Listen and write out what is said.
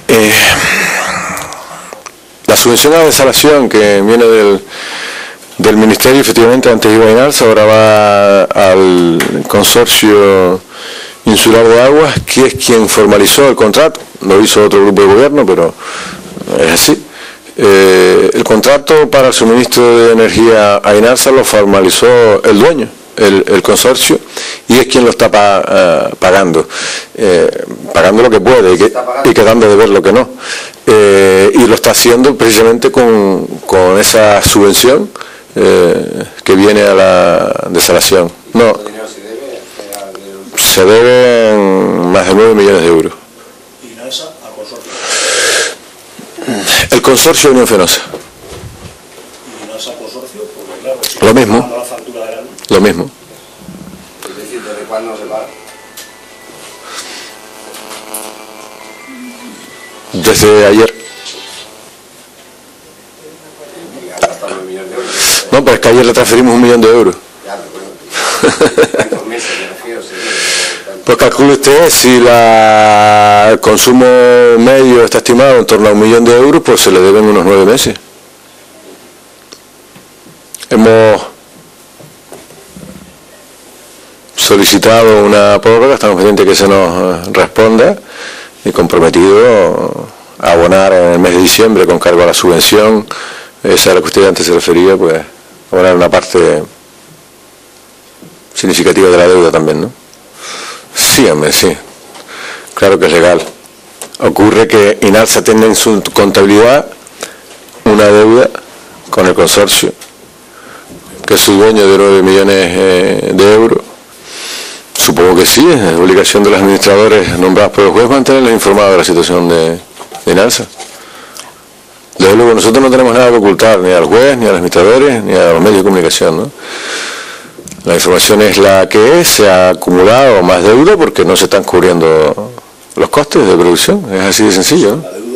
La subvención a la desalación que viene del Ministerio, efectivamente, antes iba a Inalsa, ahora va al Consorcio Insular de Aguas, que es quien formalizó el contrato. Lo hizo otro grupo de gobierno, pero es así. El contrato para el suministro de energía a Inalsa lo formalizó el dueño, el consorcio, y es quien lo está pagando lo que puede y quedando de ver lo que no. Y lo está haciendo precisamente con esa subvención que viene a la desalación. No, se deben más de 9 millones de euros. ¿Y no es al consorcio? El consorcio de Unión Fenosa. ¿Y no es al consorcio? Porque claro, si lo mismo. La factura de la luz. Lo mismo. Es decir, ¿desde cuándo se paga? Desde ayer. Hasta 9 millones de euros. No, pero es que ayer le transferimos 1 millón de euros. Ya, pero bueno. ¿Cuántos meses me refiero? Pues calcule usted, si el consumo medio está estimado en torno a 1 millón de euros, pues se le deben unos 9 meses. Hemos solicitado una prórroga, estamos pendientes que se nos responda, y comprometido a abonar en el mes de diciembre con cargo a la subvención, esa a la que usted antes se refería, pues abonar una parte significativa de la deuda también, ¿no? Sí, hombre, sí. Claro que es legal. Ocurre que Inalsa tiene en su contabilidad una deuda con el consorcio, que es su dueño de 9 millones de euros. Supongo que sí, es obligación de los administradores nombrados por el juez mantenerles informados de la situación de Inalsa. Desde luego nosotros no tenemos nada que ocultar, ni al juez, ni a los administradores, ni a los medios de comunicación, ¿no? La información es la que es, se ha acumulado más deuda porque no se están cubriendo los costes de producción, es así de sencillo, ¿no?